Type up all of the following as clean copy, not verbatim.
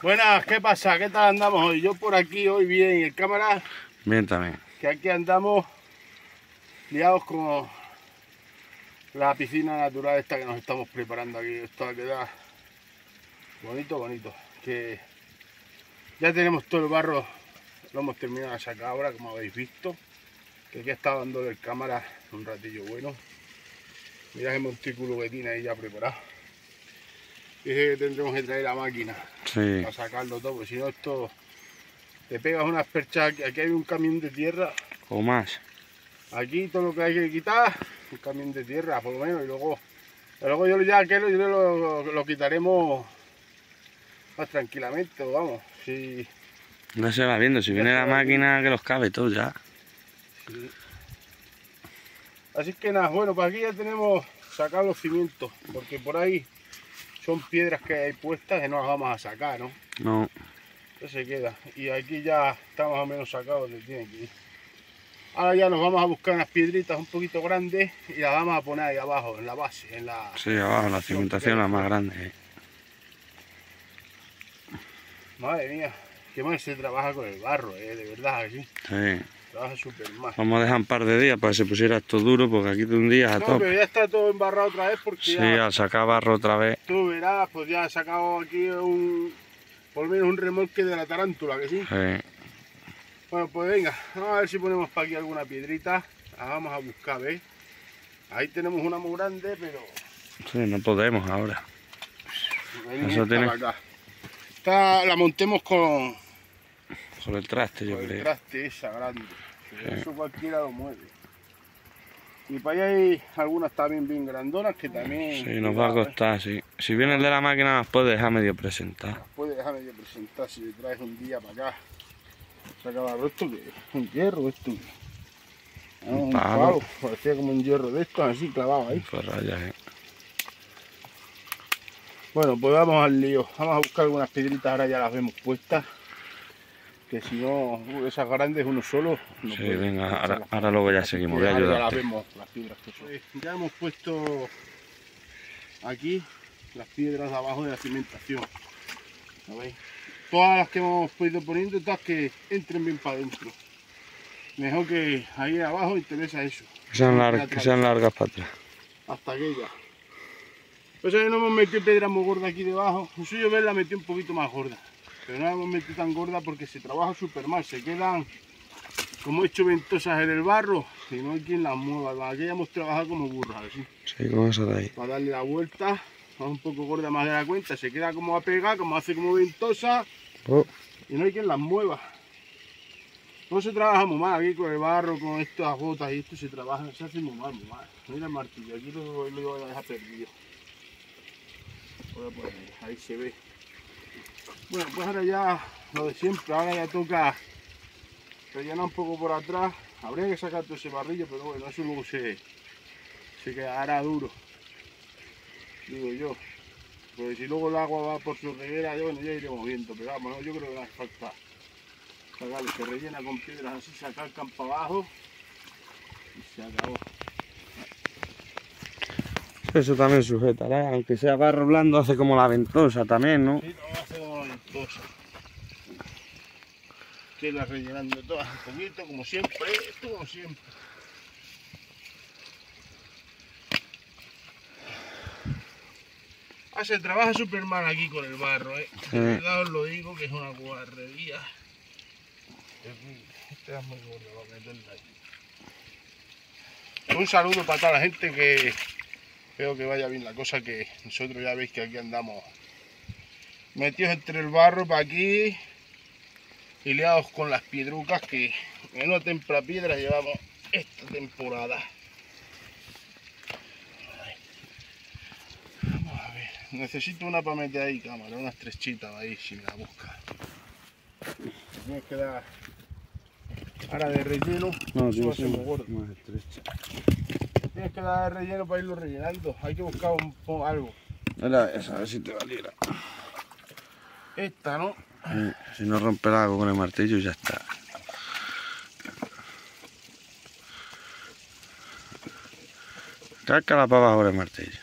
Buenas, ¿qué pasa? ¿Qué tal andamos hoy? Yo por aquí hoy bien, el cámara, Bien también. que aquí andamos liados con la piscina natural esta que nos estamos preparando aquí. Esto va a quedar bonito, bonito. Que ya tenemos todo el barro, lo hemos terminado de sacar ahora, como habéis visto. Que aquí está dándole el cámara un ratillo bueno. Mirad el montículo que tiene ahí ya preparado. Dice que tendremos que traer la máquina para sacarlo todo, porque si no esto te pegas unas perchas. Aquí hay un camión de tierra O más. aquí, todo lo que hay que quitar, un camión de tierra por lo menos, y luego yo ya aquello lo quitaremos más tranquilamente, vamos. Sí, No se va viendo, si viene la máquina que los cabe todo ya. sí. Así que nada, bueno, pues aquí ya tenemos sacado los cimientos, porque por ahí son piedras que hay puestas que no las vamos a sacar, ¿no? No. Eso se queda. Y aquí ya está más o menos sacado donde tiene que ir. Ahora ya nos vamos a buscar unas piedritas un poquito grandes y las vamos a poner ahí abajo, en la base, en la... Sí, abajo, la cimentación la más grande. Madre mía, qué mal se trabaja con el barro, de verdad, aquí. Sí. Trabaja súper mal. Vamos a dejar un par de días para que se pusiera esto duro, porque aquí de un día a No, tope. pero ya está todo embarrado otra vez porque Sí, ya, al sacar barro otra vez. tú verás, pues ya he sacado aquí por lo menos un remolque de la tarántula, que sí. Sí. Bueno, pues venga, vamos a ver si ponemos para aquí alguna piedrita. La vamos a buscar, ¿ves? Ahí tenemos una muy grande, pero... Sí, no podemos ahora. Eso tiene... Esta la montemos con el traste, yo el creo. traste esa grande. Sí. Eso cualquiera lo mueve. Y para allá hay algunas también bien grandonas que también... Sí, nos va a costar, sí. Si viene el de la máquina nos puede dejar medio presentar. Puede dejar medio presentar si le traes un día para acá. Saca barro, esto que es un hierro, esto que Un palo. parecía como un hierro de estos así clavado ahí. Pues rayas, Bueno, pues vamos al lío. Vamos a buscar algunas piedritas, ahora ya las vemos puestas. Que si no, esas grandes uno solo no sí, puede. venga, ahora luego ya seguimos, voy a Ahora ya las ayudarte. vemos, las piedras que son. Ya hemos puesto aquí las piedras de abajo de la cimentación. ¿Lo veis? Todas las que hemos ido poniendo, todas que entren bien para adentro. Mejor que ahí abajo interesa eso. Que sean largas para atrás. Hasta aquella. Pues ahí no hemos metido piedra muy gorda aquí debajo. El suyo ver la metió un poquito más gorda. Pero no la hemos metido tan gorda porque se trabaja súper mal. Se quedan como hecho ventosas en el barro. Y no hay quien las mueva. Aquí hemos trabajado como burros, así. Sí, con eso de ahí. Para darle la vuelta. Va un poco gorda más de la cuenta. Se queda como apegada, como hace como ventosa. Oh. Y no hay quien las mueva. No se trabaja muy mal aquí con el barro, con estas gotas y esto se trabaja, se hace muy mal, muy mal. Mira el martillo, aquí lo voy a dejar perdido. Voy a poner, ahí se ve. Bueno, pues ahora ya lo de siempre, ahora ya toca rellenar un poco por atrás. Habría que sacar todo ese barrillo, pero bueno, eso luego se quedará duro, digo yo. Porque si luego el agua va por su reguera, bueno, ya iremos viendo, pero vamos, yo creo que no hace falta. Se rellena con piedras así, se calcan para abajo y se acabó. Eso también sujetará, aunque sea barro blando, hace como la ventosa también, ¿no? Sí, no hace como la ventosa. Que la rellenando todas un poquito, como siempre, esto como siempre. Se trabaja súper mal aquí con el barro, De verdad os lo digo que es una guarrería. Este es muy gordo, lo que meterle ahí. Un saludo para toda la gente, que espero que vaya bien la cosa, que nosotros ya veis que aquí andamos metidos entre el barro para aquí y liados con las piedrucas, que en una tempra piedra llevamos esta temporada. Vamos a ver, necesito una para meter ahí, cámara, una estrechita ahí si me la busca. Tienes que dar ahora de relleno, No, eso va a ser muy más, gordo. más estrecha. Tienes que dar de relleno para irlo rellenando, hay que buscar algo. Era esa, a ver si te valiera. Esta, ¿no? Si no romper algo con el martillo ya está. Cáscala para abajo el martillo.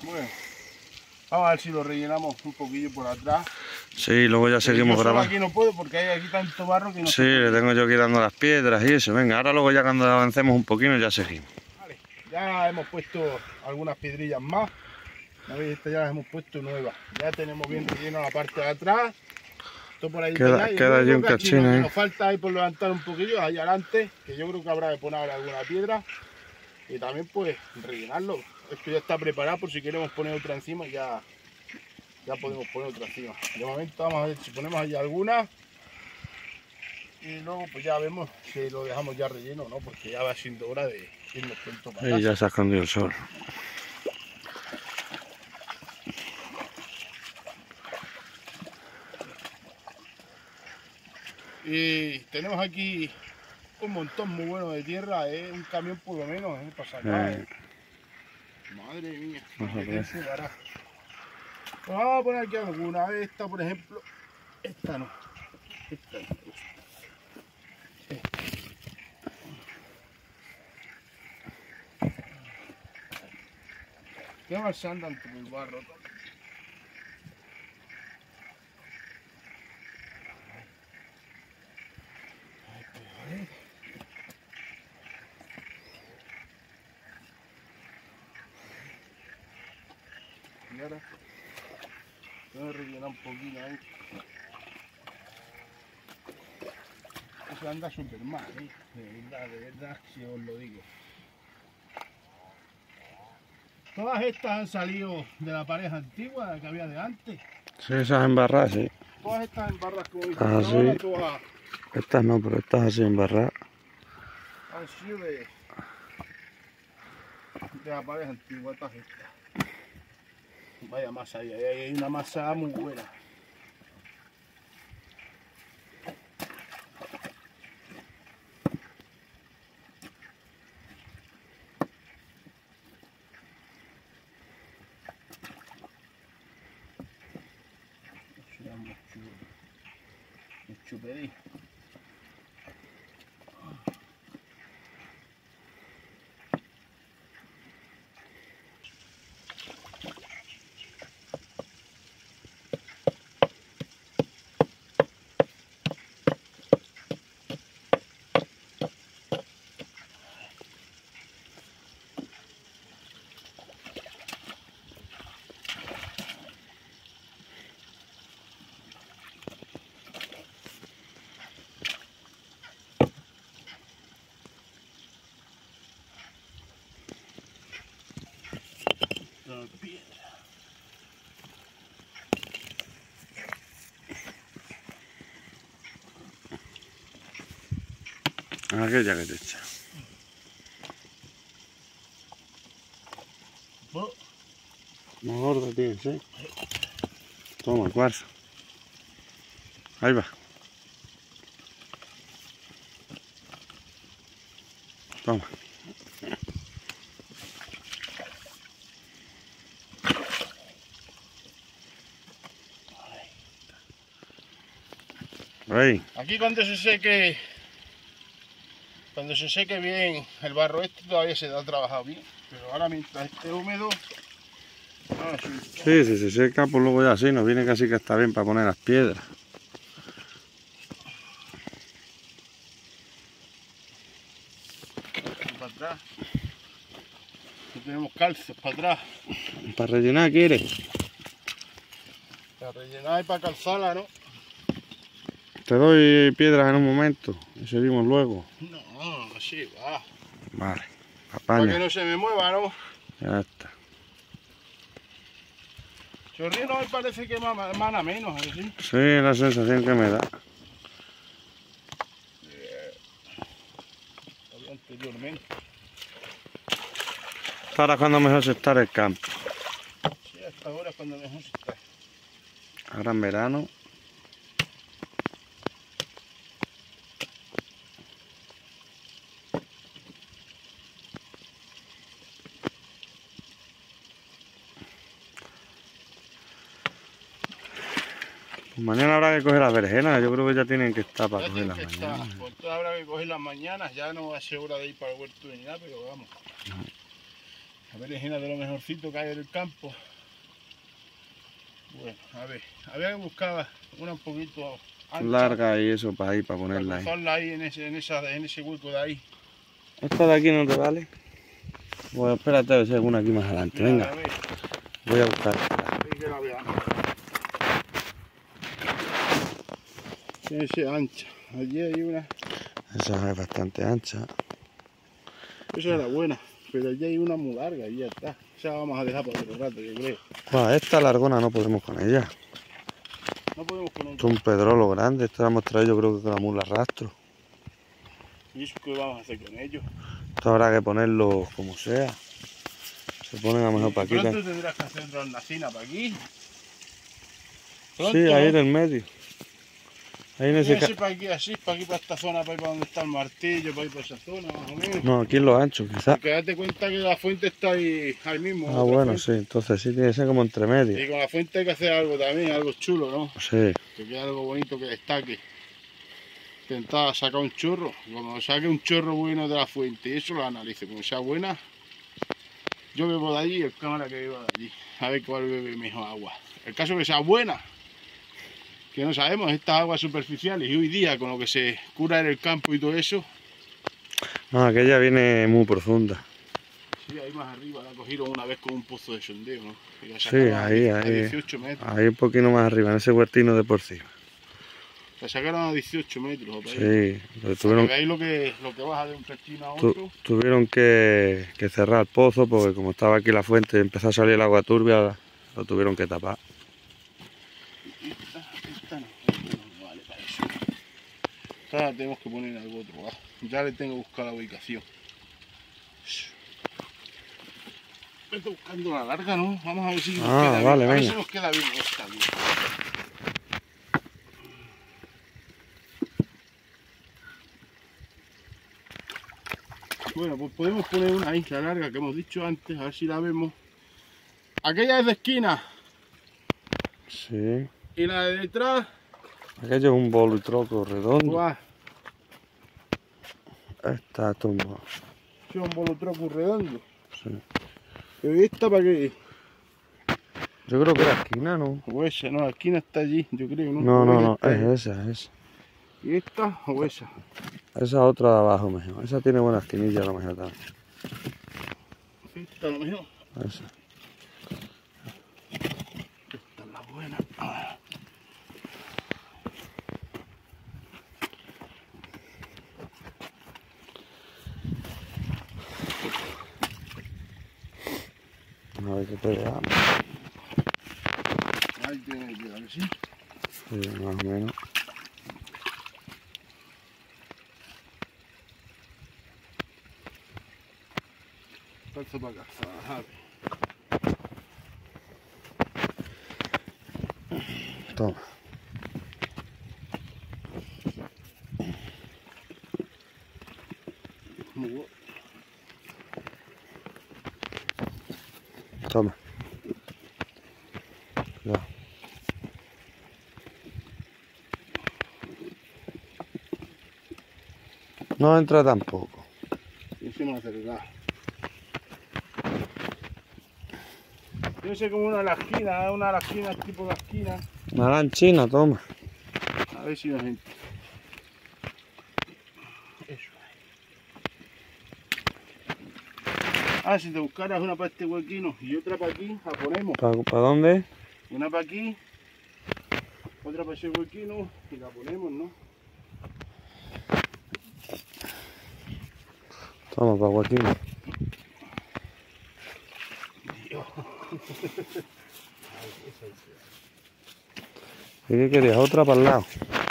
Bueno, vamos a ver si lo rellenamos un poquillo por atrás. Sí, luego ya seguimos Yo solo grabando. aquí no puedo porque hay aquí tanto barro que no Sí, se puede. le tengo yo que ir dando las piedras y eso. Venga, ahora luego ya cuando avancemos un poquito ya seguimos. Vale, ya hemos puesto algunas piedrillas más. ¿Veis? Estas ya las hemos puesto nuevas. Ya tenemos bien relleno la parte de atrás. Esto por ahí Queda allí un cachín, Lo que ¿eh? nos falta ahí por levantar un poquillo, ahí adelante, que yo creo que habrá de poner ahora alguna piedra. Y también pues rellenarlo. Esto ya está preparado por si queremos poner otra encima, ya podemos poner otra encima. De momento vamos a ver si ponemos ahí alguna. Y luego pues ya vemos si lo dejamos ya relleno o no, porque ya va siendo hora de irnos pronto para Ahí casa. ya se ha escondido el sol. Y tenemos aquí un montón muy bueno de tierra, un camión por lo menos, para sacar. Madre mía, qué se dará. Pues vamos a poner aquí alguna. Esta, por ejemplo, esta no. Esta no. Qué mal se andan por el barro. Y ahora voy a rellenar un poquito ahí. Se anda súper mal, de verdad, si os lo digo. Todas estas han salido de la pareja antigua, la que había de antes. Sí, esas embarradas, sí. Todas estas embarras como dicen, Ah, sí. todas Estas no, pero estas así embarradas. han sido de la pareja antigua, todas estas. Vaya masa ahí hay una masa muy buena. Mucho pedí. Aquella que te echa. Más gorda tienes, ¿eh? Toma, cuarzo. Ahí va. Toma. Ahí. Aquí cuando se seque bien el barro este todavía se da trabajado bien, pero ahora mientras esté húmedo, Sí, si se seca, pues luego ya sí, nos viene casi que está bien para poner las piedras. para atrás. Aquí tenemos calces para atrás, ¿Para rellenar quieres? para rellenar y para calzarla, ¿no? Te doy piedras en un momento y seguimos luego. No, así va. Vale, Para que apaña. no se me mueva, ¿no? Ya está. Chorrino me parece que emana menos, ¿sí? Sí, la sensación que me da. Anteriormente. Ahora es cuando mejor se está en el campo. Sí, hasta ahora es cuando mejor se está. Ahora en verano. Pues mañana habrá que coger las berenjenas, yo creo que ya tienen que estar para Ya coger tiene las que estar. mañanas. Pues entonces habrá que coger las mañanas, ya no va a ser hora de ir para el huerto ni nada, pero vamos. berenjena de lo mejorcito que hay en el campo. Bueno, a ver, había que buscar una un poquito ancha, larga y eso para ahí, para para ponerla ahí. cruzarla ahí en ese hueco de ahí. ¿Esta de aquí no te vale? Bueno, espérate a ver si hay alguna aquí más adelante. Mira, Venga, a ver, voy a buscar. que la veamos. Tiene que ser ancha. Allí hay una. Esa es bastante ancha. Esa era buena, pero allí hay una muy larga y ya está. Esa vamos a dejar para otro rato, yo creo. Bueno, esta largona no podemos con ella. No podemos poner. Esto es un pedrolo grande. Esto lo hemos traído yo creo que con la mula rastro. ¿Y eso qué vamos a hacer con ellos? Esto habrá que ponerlo como sea. Se ponen a lo mejor para aquí. Pronto tendrás que hacer otra hornacina para aquí. Pronto, Sí, ahí ¿no? en el medio. Ahí en ese Ese para aquí, así, para aquí, para esta zona, para ir para donde está el martillo, para ir para esa zona, más o menos. No, aquí en lo ancho, quizás. Porque date cuenta que la fuente está ahí mismo. Ah, otra bueno, fuente. sí. Entonces sí tiene que ser como entre medio. Y con la fuente hay que hacer algo también, algo chulo, ¿no? Sí. Que quede algo bonito que destaque. Intentar sacar un chorro. Cuando saque un chorro bueno de la fuente, y eso lo analice. Como sea buena, yo bebo de allí y el cámara que beba de allí. A ver cuál bebe mejor agua. El caso que sea buena, que no sabemos, estas aguas superficiales. Y hoy día, con lo que se cura en el campo y todo eso, No, aquella viene muy profunda. sí, ahí más arriba la cogieron una vez con un pozo de sondeo, ¿no? Y la Sí, sacaron ahí, a ahí. 18 metros. Ahí un poquito más arriba, en ese huertino de por encima. La sacaron a 18 metros. ¿O Sí, pero tuvieron... veis lo que baja de un pechino a otro. tuvieron que cerrar el pozo porque como estaba aquí la fuente y empezó a salir el agua turbia, lo tuvieron que tapar. Esta no vale para eso. Esta la tenemos que poner en algo otro lado. Ya le tengo que buscar la ubicación. Estoy buscando la larga, ¿no? Vamos a ver si nos queda vale, bien. A ver venga. si nos queda bien esta. Bien. Bueno, pues podemos poner una isla larga que hemos dicho antes, a ver si la vemos. Aquella es de esquina. Sí. Y la de detrás. Aquello es un bolo y troco redondo. Guau, Está tumbado. es un bolotroco redondo. Sí. Pero ¿y esta para qué? Yo creo que era esquina, ¿no? O esa, no, la esquina está allí, yo creo, ¿no? No, O no, no, esta es esa, es esa. ¿Y esta o esa? Esa otra de abajo mejor. Esa tiene buena esquinilla a lo mejor también. Esta a lo mejor. Esa. Esta es la buena. Ah. A ver qué peleamos. Ahí tiene que quedar, ¿sí? Sí, más o menos. Paso para acá. Ajá. Toma. Muy bueno. Toma. Cuidado. No entra tampoco. Y se me acerca. Yo sé como una de las esquinas, tipo de la esquina. Una lanchina, toma. A ver si la gente. Eso. Ah, si te buscaras una para este huequino y otra para aquí, la ponemos. ¿Para dónde? Una para aquí, otra para ese huequino y la ponemos, ¿no? Toma, para Joaquín. ¿Y qué querías? Otra para el lado.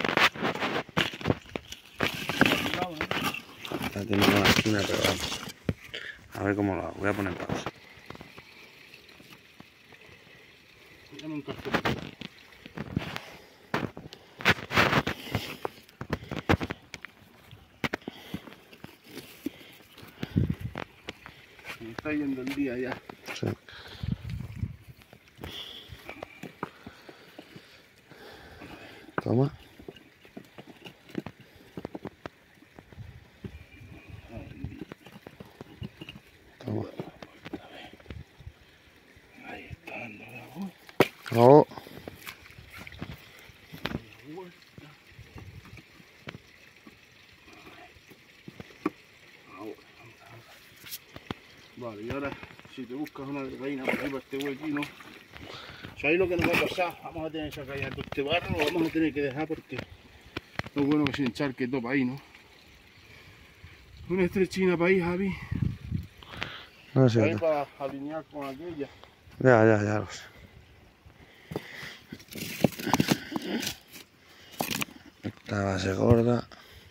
Ya tiene una esquina, pero vamos. A ver cómo lo hago. Voy a poner pausa. Dame un casco. Me está yendo el día ya. Sí. Toma. Toma. Oh. Vale, y ahora si te buscas una reina por ahí para este huequino, ¿sabéis lo que nos va a pasar? Vamos a tener que sacar ya todo este barro, lo vamos a tener que dejar porque no es bueno que se encharque todo para ahí, ¿no? Una estrechina para ahí, Javi. No sé. Para alinear con aquella. Ya lo sé. Esta base gorda.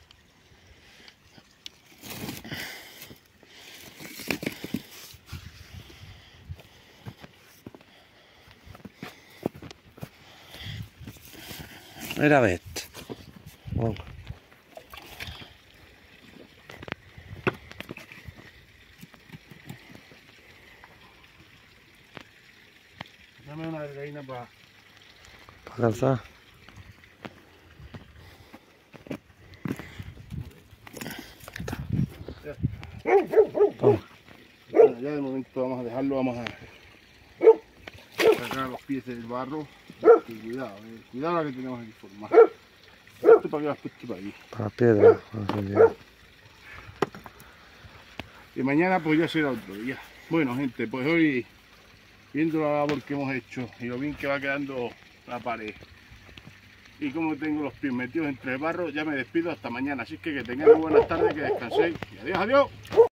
Mira, vet. Oh. Dame una reina para Calzar. Bueno, ya de momento vamos a dejarlo, vamos a sacar los pies del barro. Y cuidado, cuidado la que tenemos aquí formada. Esto para que vas puesto para allí. Para piedra. Y mañana pues ya será otro día. Bueno gente, pues hoy viendo la labor que hemos hecho y lo bien que va quedando la pared y como tengo los pies metidos entre el barro, ya me despido hasta mañana. Así que tengáis buenas tardes, que descanséis y adiós, adiós.